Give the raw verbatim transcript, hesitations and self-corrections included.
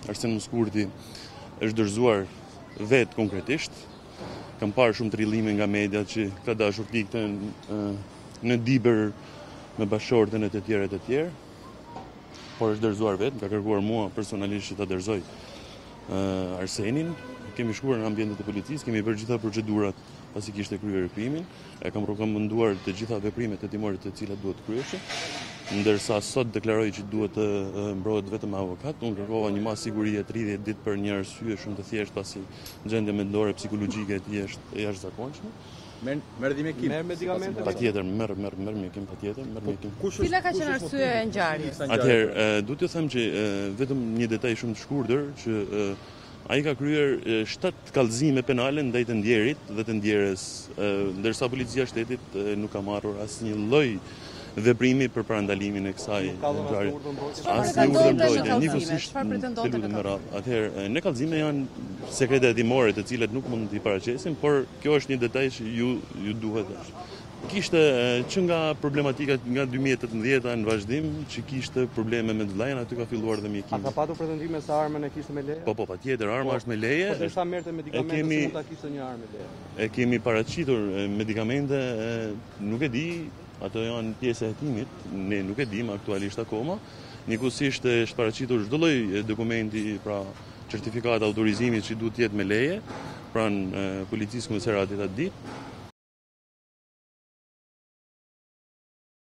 Arsen Muskurti është dorëzuar vetë konkretisht. Kam parë shumë trillime nga media që ka dashur të ikte në Diber me bashkëshorten e të tjerë e të tjerë, por është dorëzuar vetë, ka kërkuar mua personalisht që ta dorëzoj Arsenin. Kemi shkuar në ambientet e policisë, kemi bërë gjitha procedurat pasi kishte kryer krimin, e kam rekomanduar të gjitha veprimet hetimore të cilat duhet kryeshin, ndërsa sot deklaroi që duhet të mbrohet vetëm avokat. Unë kërkova një masë sigurie tridhjetë ditë për një arsye shumë të thjeshtë, pasi gjendja mendore psikologjike e tij është e jashtëzakonshme. Merr medikamente? Merr medikamente? Patjetër, merr merr merr mjekim, patjetër, merr mjekim. Cila ka qenë arsyeja e ngjarjes? Atëherë, duhet t'ju them që vetëm një detaj shumë të shkurtër që ai ka kryer shtat kallëzime penale ndaj të ndjerit dhe të ndjerës, ndërsa policia e shtetit nuk ka marrur asnjë lloj veprimi për parandalimin e kësaj ngjarje. Asnjë urdhër mbrojtje, njëkohësisht. Atëherë, në kallëzime janë sekrete hetimore të cilat nuk mund t'i paraqesim, por kjo është një detaj që ju ju duhet. Kishte që nga problematika nga dy mijë e tetëmbëdhjetë në vazhdim, që kishte probleme me vllajën, aty ka filluar dhe mjekimi. A ka patur pretendime se armën e kishte me leje? Po, po, patjetër, arma është me leje. Po derisa merrte medikamente, si mund ta kishte një armë me leje? E kemi paraqitur medikamente, nuk e di, ato janë pjesë e hetimit, ne nuk e dim aktualisht akoma. Njëkohësisht është paraqitur çdo lloj dokumenti, pra certifikat autorizimit që duhet të jetë me leje, pranë policisë komisariatit atë ditë.